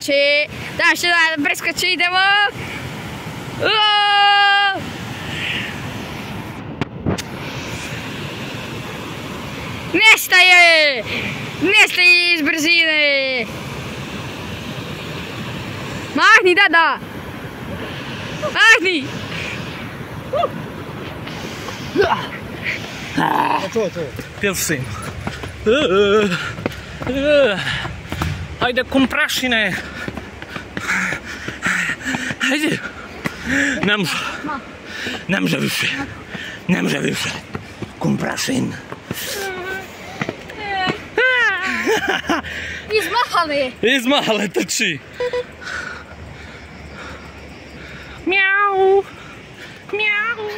Dai, preskočíte, Nestají z brziny. Máhni, Dada. Máhni. Pěl syn. Hajde, komprašine. Hajde. Nemůže vyšet. Nemůže vyšet. Komprašin. Izmahali, trčí. Mjau. Mjau.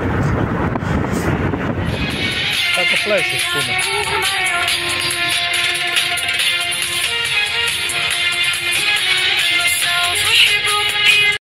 Aika fleisjes komen.